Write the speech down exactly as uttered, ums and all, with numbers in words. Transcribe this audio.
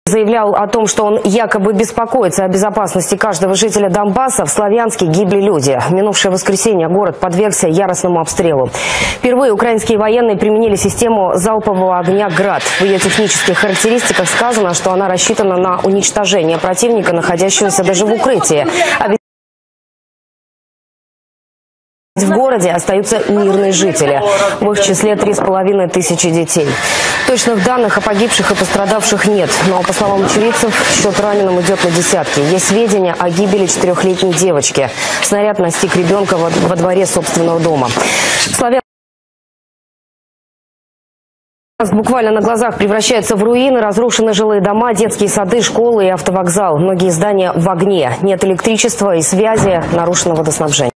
заявлял о том, что он якобы беспокоится о безопасности каждого жителя Донбасса, в Славянске гибли люди. В минувшее воскресенье город подвергся яростному обстрелу. Впервые украинские военные применили систему залпового огня «Град». В ее технических характеристиках сказано, что она рассчитана на уничтожение противника, находящегося даже в укрытии. А в городе остаются мирные жители. В их числе три с половиной тысячи детей. Точных данных о погибших и пострадавших нет. Но, по словам очевидцев, счет раненым идет на десятки. Есть сведения о гибели четырехлетней девочки. Снаряд настиг ребенка во, во дворе собственного дома. Славян... Буквально на глазах превращаются в руины, разрушены жилые дома, детские сады, школы и автовокзал. Многие здания в огне. Нет электричества и связи, нарушено водоснабжение.